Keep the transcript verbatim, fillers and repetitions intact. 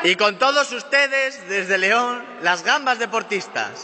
Y con todos ustedes, desde León, las gambas deportistas.